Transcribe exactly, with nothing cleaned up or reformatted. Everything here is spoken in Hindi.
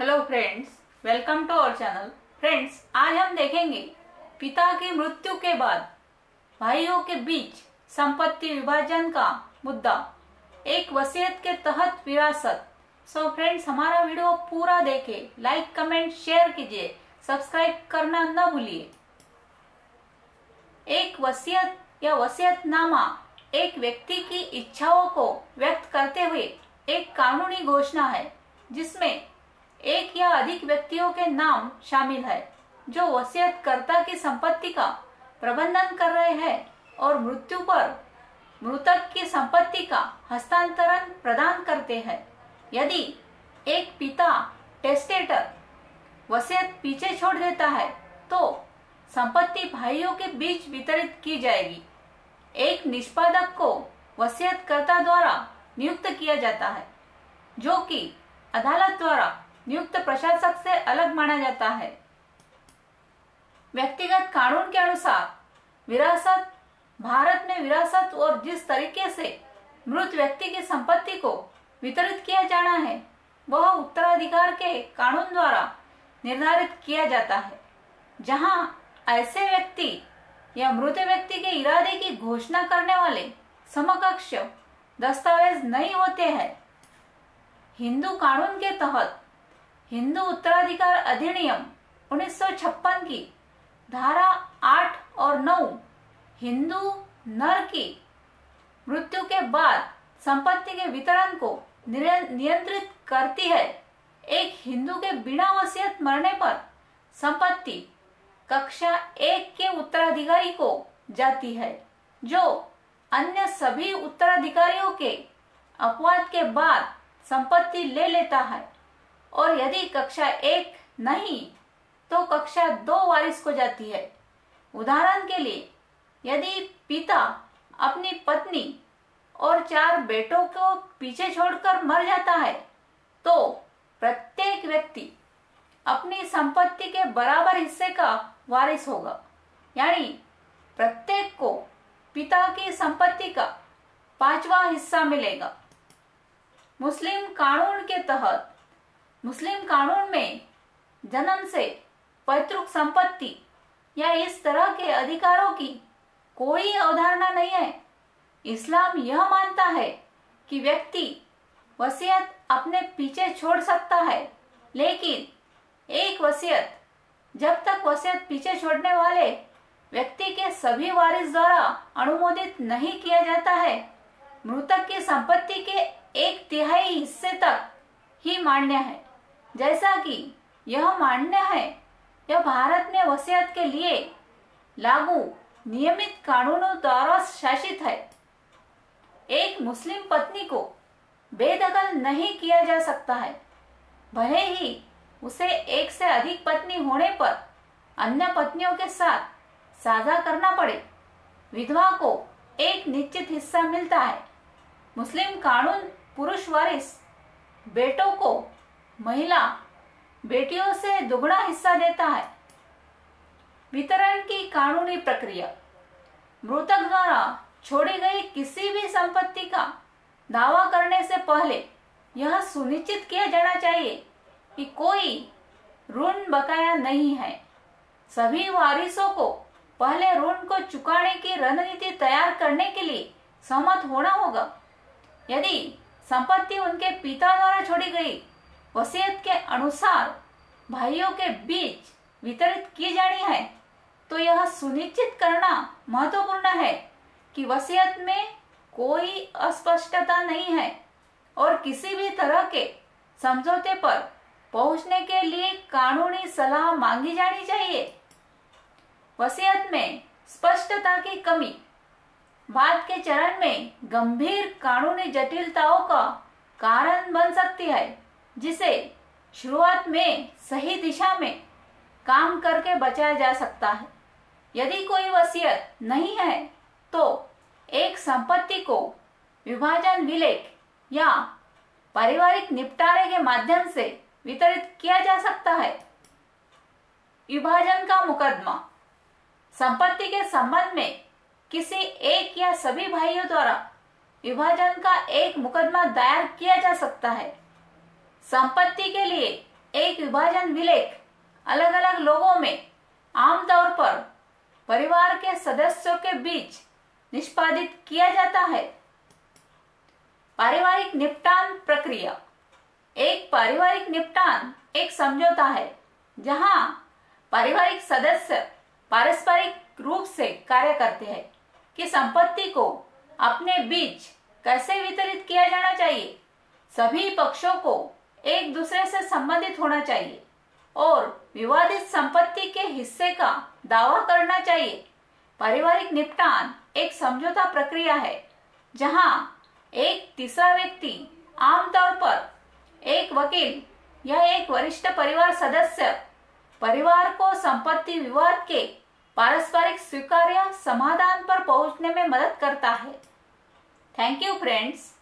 Hello friends, welcome to our channel. Friends, आज हम देखेंगे पिता की मृत्यु के बाद भाइयों के बीच संपत्ति विभाजन का मुद्दा, एक वसीयत के तहत विरासत। सो फ्रेंड्स, हमारा वीडियो पूरा देखें, लाइक कमेंट शेयर कीजिए, सब्सक्राइब करना न भूलिए। एक वसीयत या वसीयतनामा एक व्यक्ति की इच्छाओं को व्यक्त करते हुए एक कानूनी घोषणा है जिसमें एक या अधिक व्यक्तियों के नाम शामिल है जो वसीयतकर्ता की संपत्ति का प्रबंधन कर रहे हैं और मृत्यु पर मृतक की संपत्ति का हस्तांतरण प्रदान करते हैं। यदि एक पिता टेस्टेटर वसीयत पीछे छोड़ देता है तो संपत्ति भाइयों के बीच वितरित की जाएगी। एक निष्पादक को वसीयतकर्ता द्वारा नियुक्त किया जाता है जो कि अदालत द्वारा नियुक्त प्रशासक से अलग माना जाता है। व्यक्तिगत कानून के अनुसार विरासत, भारत में विरासत और जिस तरीके से मृत व्यक्ति की संपत्ति को वितरित किया जाना है वह उत्तराधिकार के कानून द्वारा निर्धारित किया जाता है, जहां ऐसे व्यक्ति या मृत व्यक्ति के इरादे की घोषणा करने वाले समकक्ष दस्तावेज नहीं होते हैं। हिंदू कानून के तहत हिंदू उत्तराधिकार अधिनियम उन्नीस सौ छप्पन की धारा आठ और नौ हिंदू नर की मृत्यु के बाद संपत्ति के वितरण को नियंत्रित करती है। एक हिंदू के बिना वसीयत मरने पर संपत्ति कक्षा एक के उत्तराधिकारी को जाती है जो अन्य सभी उत्तराधिकारियों के अपवाद के बाद संपत्ति ले लेता है, और यदि कक्षा एक नहीं तो कक्षा दो वारिस को जाती है। उदाहरण के लिए, यदि पिता अपनी पत्नी और चार बेटों को पीछे छोड़कर मर जाता है तो प्रत्येक व्यक्ति अपनी संपत्ति के बराबर हिस्से का वारिस होगा, यानी प्रत्येक को पिता की संपत्ति का पांचवा हिस्सा मिलेगा। मुस्लिम कानून के तहत मुस्लिम कानून में जन्म से पैतृक संपत्ति या इस तरह के अधिकारों की कोई अवधारणा नहीं है। इस्लाम यह मानता है कि व्यक्ति वसीयत अपने पीछे छोड़ सकता है, लेकिन एक वसीयत जब तक वसीयत पीछे छोड़ने वाले व्यक्ति के सभी वारिस द्वारा अनुमोदित नहीं किया जाता है, मृतक की संपत्ति के एक तिहाई हिस्से तक ही मान्य है। जैसा कि यह मान्य है, यह भारत में वसीयत के लिए लागू नियमित कानूनों द्वारा शासित है। एक मुस्लिम पत्नी को बेदखल नहीं किया जा सकता है, भले ही उसे एक से अधिक पत्नी होने पर अन्य पत्नियों के साथ साझा करना पड़े। विधवा को एक निश्चित हिस्सा मिलता है। मुस्लिम कानून पुरुष वारिस बेटों को महिला बेटियों से दुगना हिस्सा देता है। वितरण की कानूनी प्रक्रिया, मृतक द्वारा छोड़ी गई किसी भी संपत्ति का दावा करने से पहले यह सुनिश्चित किया जाना चाहिए कि कोई ऋण बकाया नहीं है। सभी वारिसों को पहले ऋण को चुकाने की रणनीति तैयार करने के लिए सहमत होना होगा। यदि संपत्ति उनके पिता द्वारा छोड़ी गई वसीयत के अनुसार भाइयों के बीच वितरित की जानी है तो यह सुनिश्चित करना महत्वपूर्ण है कि वसीयत में कोई अस्पष्टता नहीं है और किसी भी तरह के समझौते पर पहुंचने के लिए कानूनी सलाह मांगी जानी चाहिए। वसीयत में स्पष्टता की कमी बाद के चरण में गंभीर कानूनी जटिलताओं का कारण बन सकती है, जिसे शुरुआत में सही दिशा में काम करके बचाया जा सकता है। यदि कोई वसीयत नहीं है तो एक संपत्ति को विभाजन विलेख या पारिवारिक निपटारे के माध्यम से वितरित किया जा सकता है। विभाजन का मुकदमा, संपत्ति के संबंध में किसी एक या सभी भाइयों द्वारा विभाजन का एक मुकदमा दायर किया जा सकता है। संपत्ति के लिए एक विभाजन विलेख अलग अलग लोगों में आमतौर पर परिवार के सदस्यों के बीच निष्पादित किया जाता है। पारिवारिक निपटान प्रक्रिया। एक पारिवारिक निपटान एक समझौता है जहां पारिवारिक सदस्य पारस्परिक रूप से कार्य करते हैं कि संपत्ति को अपने बीच कैसे वितरित किया जाना चाहिए। सभी पक्षों को एक दूसरे से संबंधित होना चाहिए और विवादित संपत्ति के हिस्से का दावा करना चाहिए। पारिवारिक निपटान एक समझौता प्रक्रिया है जहां एक तीसरा व्यक्ति, आमतौर पर एक वकील या एक वरिष्ठ परिवार सदस्य, परिवार को संपत्ति विवाद के पारस्परिक स्वीकार्य समाधान पर पहुंचने में मदद करता है। Thank you friends.